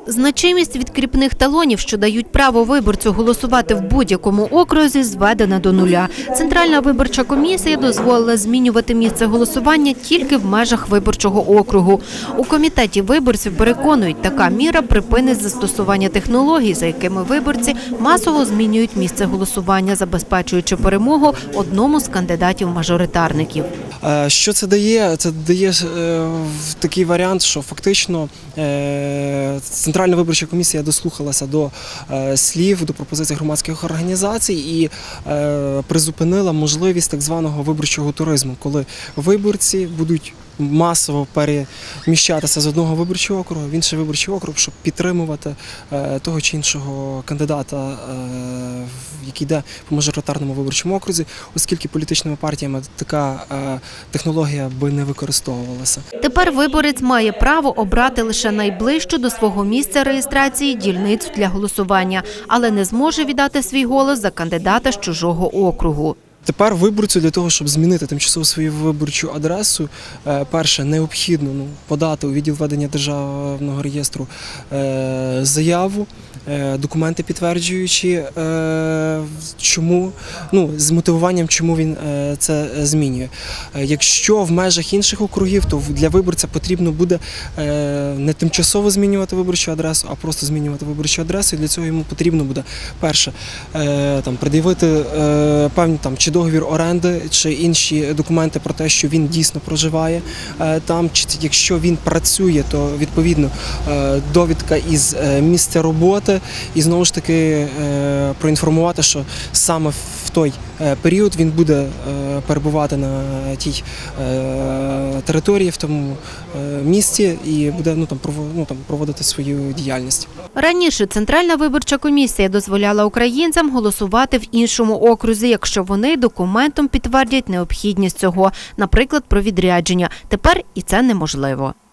Значимість відкріпних талонів, що дають право виборцю голосувати в будь-якому окрузі, зведена до нуля. Центральна виборча комісія дозволила змінювати місце голосування тільки в межах виборчого округу. У комітеті виборців переконують, така міра припинить застосування технологій, за якими виборці масово змінюють місце голосування, забезпечуючи перемогу одному з кандидатів-мажоритарників. Що це дає? Це дає такий варіант, що фактично Центральна виборча комісія дослухалася до слів, до пропозицій громадських організацій і призупинила можливість так званого виборчого туризму, коли виборці будуть масово переміщатися з одного виборчого округу в інший виборчий округ, щоб підтримувати того чи іншого кандидата, який йде по мажоритарному виборчому окрузі, оскільки політичними партіями така технологія би не використовувалася. Тепер виборець має право обрати лише найближчу до свого місця реєстрації дільницю для голосування, але не зможе віддати свій голос за кандидата з чужого округу. Тепер виборцю для того, щоб змінити тимчасово свою виборчу адресу, перше, необхідно подати у відділ ведення державного реєстру заяву, документи підтверджуючи, чому, з мотивуванням, чому він це змінює. Якщо в межах інших округів, то для виборця потрібно буде не тимчасово змінювати виборчу адресу, а просто змінювати виборчу адресу. І для цього йому потрібно буде, перше, пред'явити певні чи договір оренди, чи інші документи про те, що він дійсно проживає там, чи якщо він працює, то відповідно довідка із місця роботи і знову ж таки проінформувати, що саме в той період він буде перебувати на тій території, в тому місці і буде проводити свою діяльність. Раніше Центральна виборча комісія дозволяла українцям голосувати в іншому окрузі, якщо вони документом підтвердять необхідність цього, наприклад, про відрядження. Тепер і це неможливо.